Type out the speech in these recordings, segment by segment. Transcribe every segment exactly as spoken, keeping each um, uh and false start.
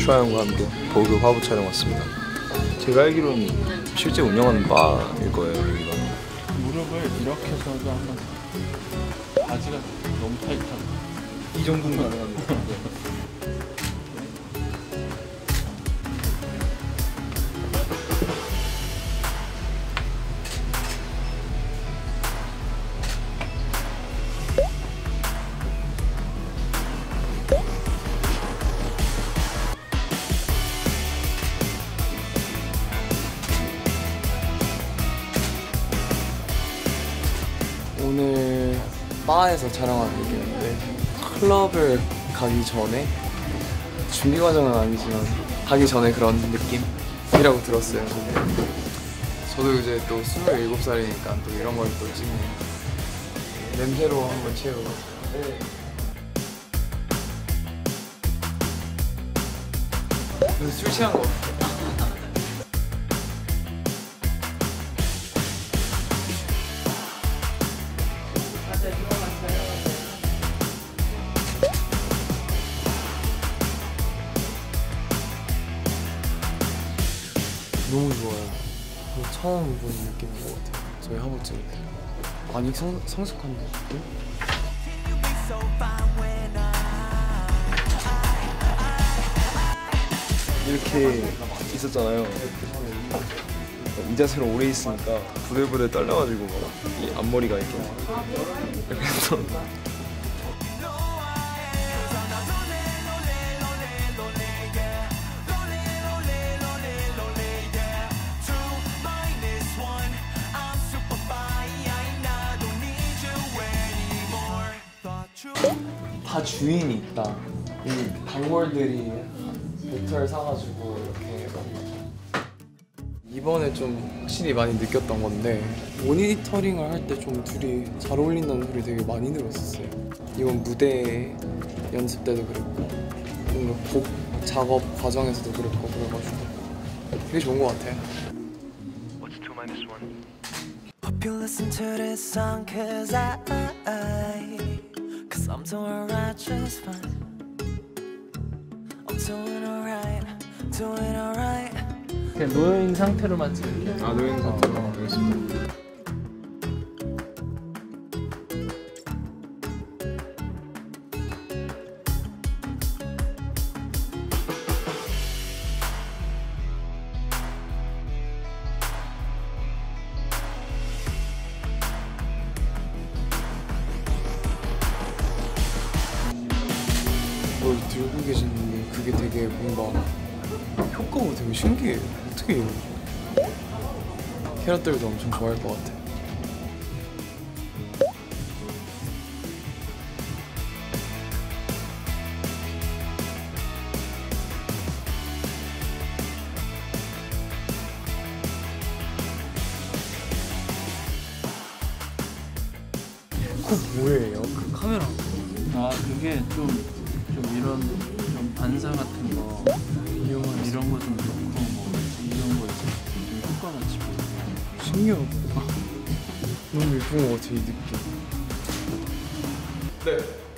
초아형과 함께 보그 화보 촬영 왔습니다. 제가 알기로는 실제 운영하는 바일 거예요. 여기가. 무릎을 이렇게 해서도 한번 바지가 너무 타이트하고 이 정도는 가능합니다. 오늘 바에서 촬영하는 얘기인데 클럽을 가기 전에 준비 과정은 아니지만 가기 전에 그런 느낌이라고 들었어요. 저도 이제 또 스물일곱 살이니까 또 이런 걸 또 찍는 냄새로 한번 채우고 근데 술 취한 거 같아. 너무 좋아요. 처음 보는 느낌인 것 같아요. 저희 화보 찍을 때 많이 성, 성숙한 느낌? 이렇게 있었잖아요. 이 자세로 오래 있으니까 부들부들 떨려가지고 이 앞머리가 이렇게 이렇게 해서 다 주인이 있다. 이 단골들이 모터를 사가지고 이렇게 이번에 좀 확실히 많이 느꼈던 건데 모니터링을 할 때 좀 둘이 잘 어울린다는 소리 되게 많이 들었었어요. 이번 무대 연습 때도 그랬고 뭔가 곡 작업 과정에서도 그랬고 그래가지고 되게 좋은 것 같아요. What's two minus one? Hope you listen to this song cause I, I Cause I'm doing alright just fine I'm doing alright, doing alright 그냥 놓여있는 상태로만 찍을게요. 아 노인 상태로 알겠습니다. 뭘 들고 계시는데 그게 되게 뭔가 효과가 되게 신기해요. 어떻게 이러지? 캐럿들도 엄청 좋아할 것 같아요. 그거 뭐예요? 그 카메라. 아 그게 좀, 좀 이런 좀 반사 같은 거 이런 이런 거 좀 넣고 뭐 이런 거 있으면 좀 효과같이 보여요. 신기하다. 너무 예쁜 것 같아 이 느낌. 네.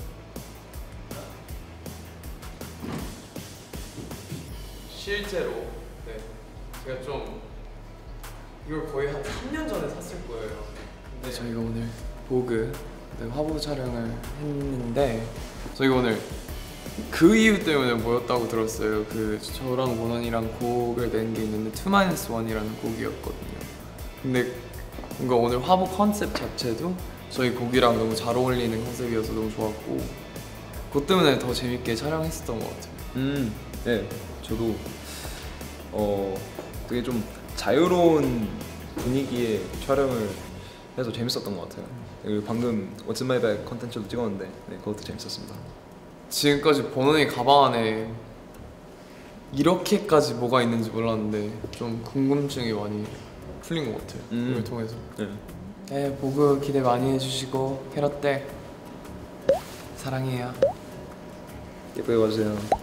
실제로 네 제가 좀 이걸 거의 한 삼 년 전에 샀을 거예요. 근데 저희가 오늘 보그 네, 화보 촬영을 했는데 저희가 오늘 그 이유 때문에 모였다고 들었어요. 그 저랑 원원이랑 곡을 낸 게 있는데 투 마이너스 원이라는 곡이었거든요. 근데 뭔가 오늘 화보 컨셉 자체도 저희 곡이랑 너무 잘 어울리는 컨셉이어서 너무 좋았고 그것 때문에 더 재밌게 촬영했었던 것 같아요. 음, 네, 저도 어 되게 좀 자유로운 분위기의 촬영을 해서 재밌었던 것 같아요. 그리고 방금 What's in my bag 컨텐츠도 찍었는데 네, 그것도 재밌었습니다. 지금까지 버논이 가방 안에 이렇게까지 뭐가 있는지 몰랐는데 좀 궁금증이 많이 풀린 것 같아요. 음. 이걸 통해서. 네. 네, 보그 기대 많이 해주시고 캐럿들 사랑해요. 예쁘게 봐주세요.